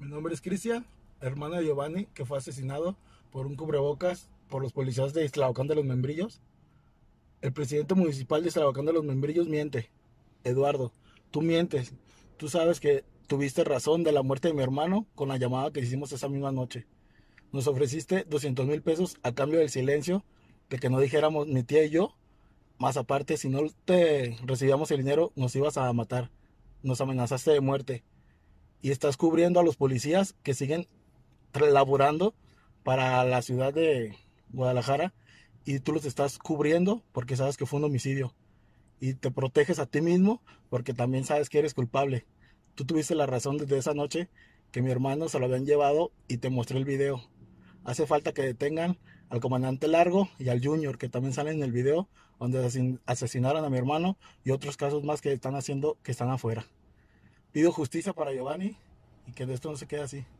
nombre es Cristian, hermano de Giovanni, que fue asesinado por un cubrebocas por los policías de Islavacán de los Membrillos. El presidente municipal de Islavacán de los Membrillos miente. Eduardo, tú mientes. Tú sabes que tuviste razón de la muerte de mi hermano con la llamada que hicimos esa misma noche. Nos ofreciste 200,000 pesos a cambio del silencio, de que no dijéramos mi tía y yo. Más aparte, si no te recibíamos el dinero, nos ibas a matar. Nos amenazaste de muerte. Y estás cubriendo a los policías que siguen laborando para la ciudad de Guadalajara, y tú los estás cubriendo porque sabes que fue un homicidio, y te proteges a ti mismo porque también sabes que eres culpable. Tú tuviste la razón desde esa noche que mi hermano se lo habían llevado y te mostré el video. Hace falta que detengan al comandante Largo y al Junior, que también salen en el video, donde asesinaron a mi hermano, y otros casos más que están haciendo, que están afuera. Pido justicia para Giovanni y que de esto no se quede así.